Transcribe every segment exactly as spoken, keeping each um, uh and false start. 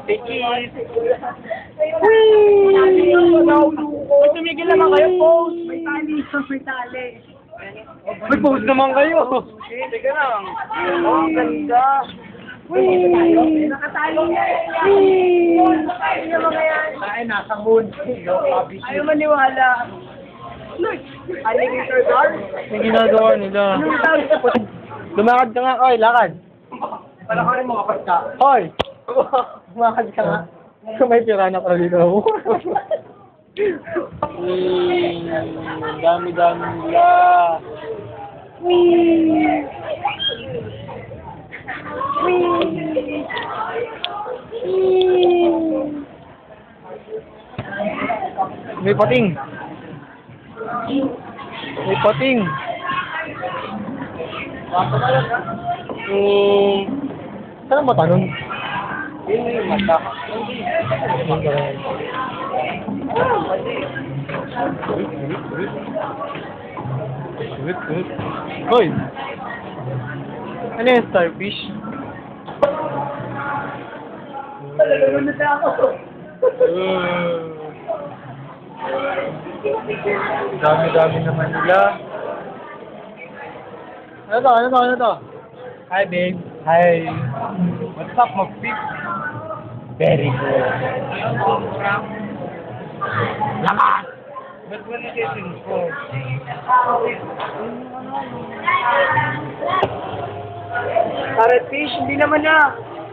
Pikit. Whee! Ba't tumigil naman kayo, post? May tali, may tali. May post naman kayo. Teka lang. Oh, ang ganda. Whee! Nakatali niya. Whee! Nakatali niya mga yan. Ay, nasa moon. Ayaw maniwala. Look! Alligator guard? Yung ginagawa nila. Anong tawag sa puto? Lumakad ka nga. Oy, lakad. Para ka rin makapas ka. Hoy! Lumakad ka nga. May pirana ka dito. Whee! Dami-dami nila. Whee! Whee! May pating. May pating. Hmm. Saan ang mata nun? Yun yung mata. Hoy! Ano yung starfish? Talagang na ako. Dami-dami naman nila. Ano to? Ano to? Ano to? Hi, babe. Hi. What's up, mag-fix? Very good. Lakas! Ba't mo nasisin ko? Parrotfish, hindi naman na.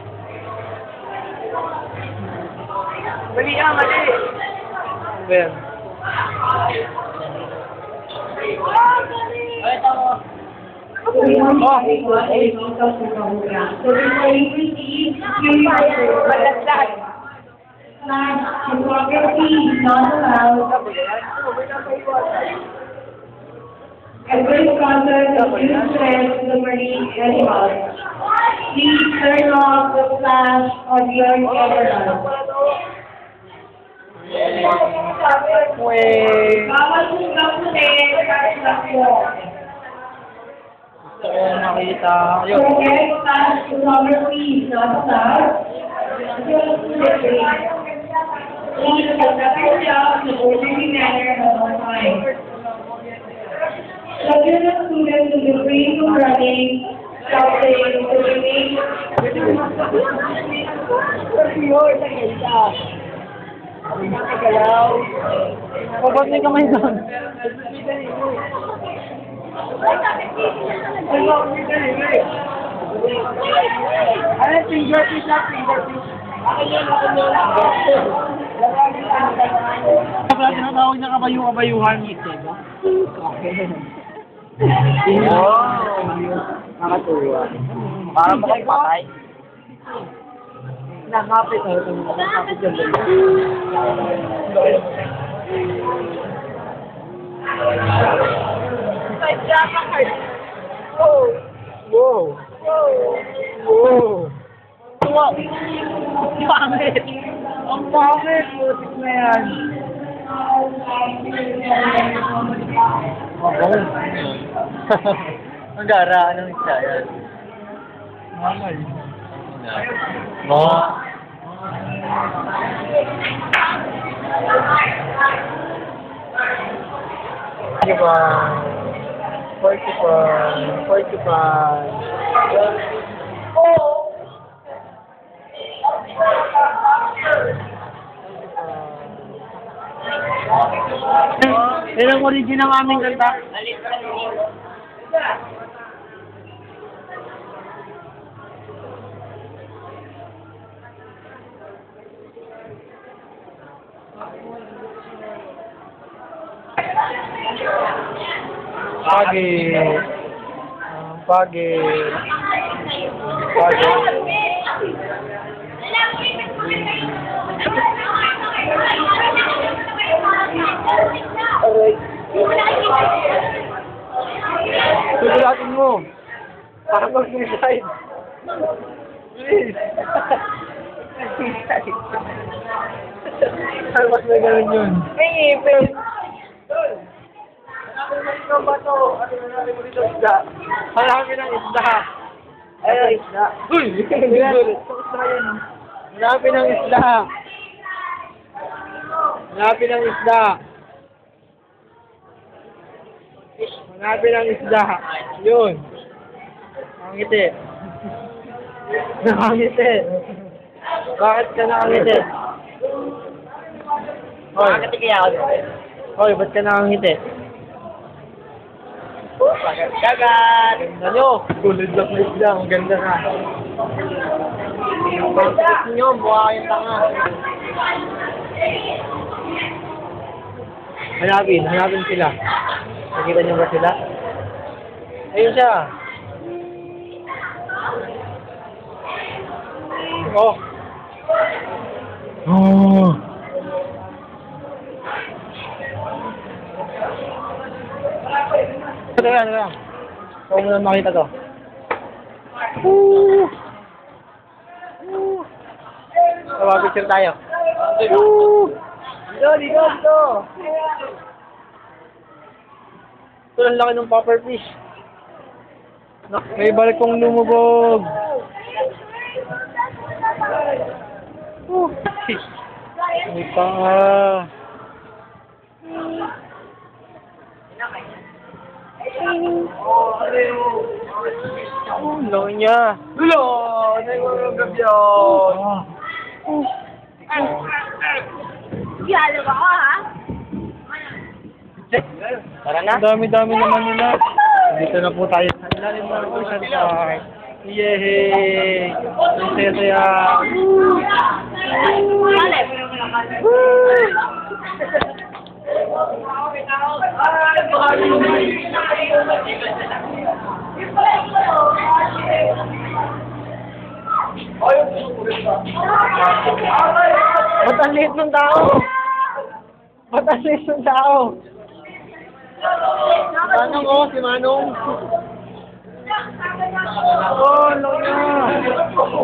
Mali ah, mali. Ben. So we want to take one and repeat of the program. So before you proceed, please Malasad. flag photography is not allowed. Every concert is used to the marine animals. Please turn off the flash on your camera. Wait. Bawal po kapunin kahit lang po. Gusto ko yung makita. So every flash photography is not allowed. Please conduct yourself in a orderly manner at all times. Children and students will be free from running, shouting, swimming. O, ba't may kamay doon? Ano fingerfish na fingerfish? Akin yun, akin yun. Wala tinatawag na kabayu-kabayuhan. Wow! Nakatuwa. Para makapatay. Nakapit. Nakapit yung dalawa. Wow! Wow! Wow! Wow! Wow! Pangit! Ang pangit! Putik na yan. Mabaw. Ang gara, anong isda yan? Mamay. Mo. Porcupine. Porcupine. Porcupine. Yan ang origin ng aming kanta. Pagi. Pagi. Pagi. Sugulatin mo. Para mag-suicide. Please. Ay, mas may gawin yun. May ipin. Ano ba ito? Ano na natin mo dito isda? Marami ng isda. Ay, isda. Uy! Tapos na yun. Hanapin ang isda. Hanapin ang isda. Hanapin ang isda. Yun. Nakangiti. Nakangiti. Bakit ka nakangiti? Hoy. Nakangiti kaya ako dito. Hoy, ba't ka nakangiti? Dagat! Ganda nyo. Kulid lang na isda. Ang ganda na. Pagkakit nyo, buha kayong tanga. Hanapin, hanapin sila. Nakita nyo ba sila? Ayun siya. Oh. Oh. Ito yan, ito yan. Huwag mo na makita to. Woo! Woo! Tawa, picture tayo. Woo! Dito, dito, dito. Ito ang laki ng popper fish. May balik kong lumubog. Woo! May panga. Oh, ang laki niya. Dulo! Nagulong gabi yun. Yalo ba ako, ha? Tara na. Ang dami-dami naman nila. Dito na po tayo sa ilalim ng Ocean Park. Yehey! Ang saya-saya. Kalep. Ba't ang liit ng tao? Ba't ang liit ng tao? Manong oh, si Manong. Oh, ano na?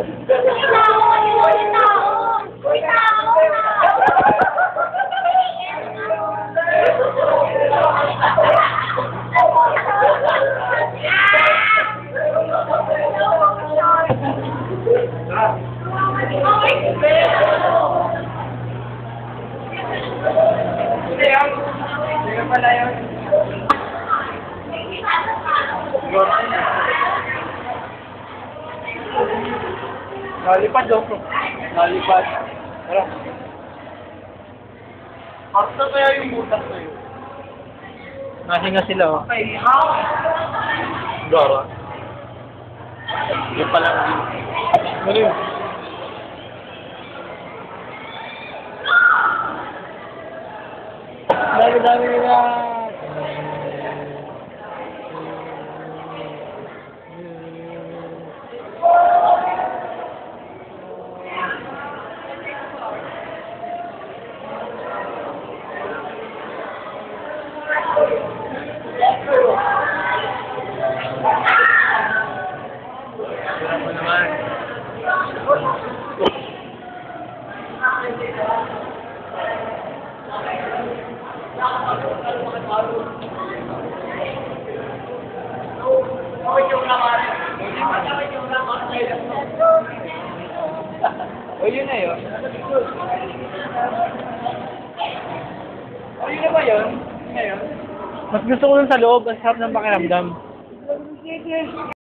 Lalipad daw. Lalipad. Tara. Asa kaya yung butas na yun? Nahinga sila oh. Gara. Yung pala. Ano yun? Dami-dami nila. O yun na yun. O yun na ba yun? Yun na yun. Mas gusto ko dun sa loob, ang sarap ng pakiramdam.